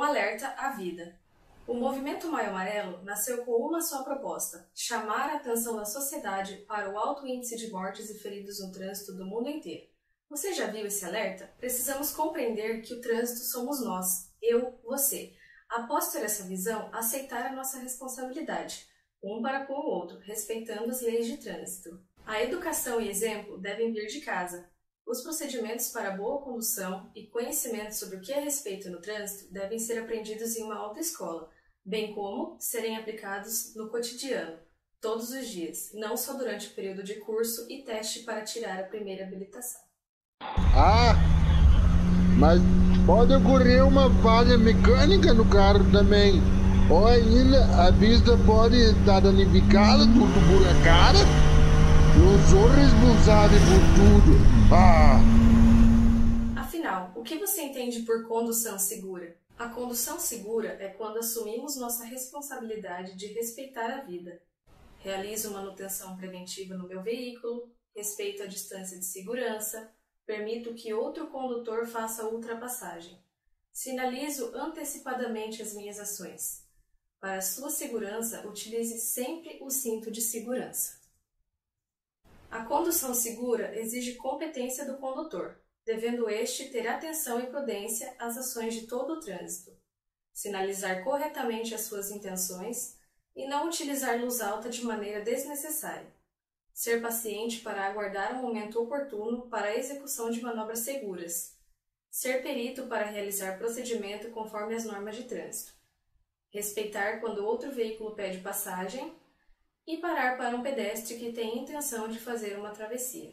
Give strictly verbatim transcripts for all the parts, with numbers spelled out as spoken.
alerta à vida. O movimento Maio Amarelo nasceu com uma só proposta: chamar a atenção da sociedade para o alto índice de mortes e feridos no trânsito do mundo inteiro. Você já viu esse alerta? Precisamos compreender que o trânsito somos nós, eu, você. Após ter essa visão, aceitar a nossa responsabilidade, um para com o outro, respeitando as leis de trânsito. A educação e exemplo devem vir de casa. Os procedimentos para boa condução e conhecimento sobre o que é respeito no trânsito devem ser aprendidos em uma autoescola, bem como serem aplicados no cotidiano, todos os dias, não só durante o período de curso e teste para tirar a primeira habilitação. Ah, mas pode ocorrer uma falha mecânica no carro também, ou ainda a pista pode estar danificada, tudo buracada. Eu sou responsável por tudo. Ah! Afinal, o que você entende por condução segura? A condução segura é quando assumimos nossa responsabilidade de respeitar a vida. Realizo manutenção preventiva no meu veículo, respeito a distância de segurança, permito que outro condutor faça a ultrapassagem. Sinalizo antecipadamente as minhas ações. Para sua segurança, utilize sempre o cinto de segurança. A condução segura exige competência do condutor, devendo este ter atenção e prudência às ações de todo o trânsito, sinalizar corretamente as suas intenções e não utilizar luz alta de maneira desnecessária, ser paciente para aguardar o momento oportuno para a execução de manobras seguras, ser perito para realizar procedimento conforme as normas de trânsito, respeitar quando outro veículo pede passagem e parar para um pedestre que tem intenção de fazer uma travessia.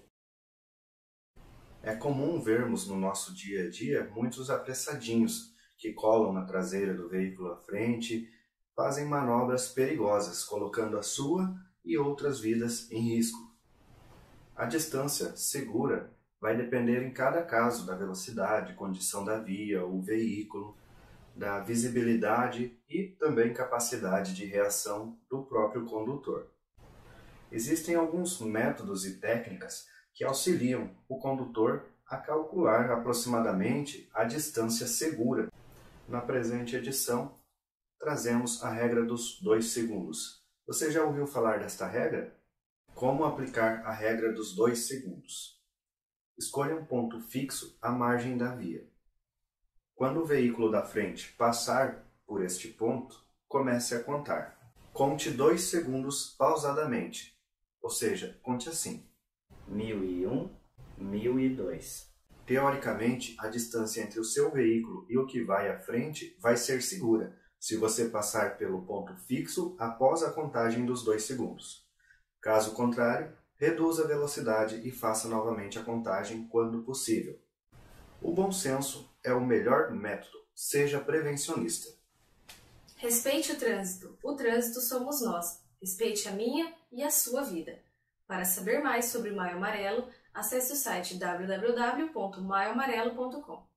É comum vermos no nosso dia a dia muitos apressadinhos que colam na traseira do veículo à frente, fazem manobras perigosas, colocando a sua e outras vidas em risco. A distância segura vai depender em cada caso da velocidade, condição da via, o veículo, da visibilidade e também capacidade de reação do próprio condutor. Existem alguns métodos e técnicas que auxiliam o condutor a calcular aproximadamente a distância segura. Na presente edição, trazemos a regra dos dois segundos. Você já ouviu falar desta regra? Como aplicar a regra dos dois segundos? Escolha um ponto fixo à margem da via. Quando o veículo da frente passar por este ponto, comece a contar. Conte dois segundos pausadamente, ou seja, conte assim: mil e um, mil e dois. Teoricamente, a distância entre o seu veículo e o que vai à frente vai ser segura, se você passar pelo ponto fixo após a contagem dos dois segundos. Caso contrário, reduza a velocidade e faça novamente a contagem quando possível. O bom senso é o melhor método, seja prevencionista. Respeite o trânsito. O trânsito somos nós. Respeite a minha e a sua vida. Para saber mais sobre o Maio Amarelo, acesse o site w w w ponto maio amarelo ponto com.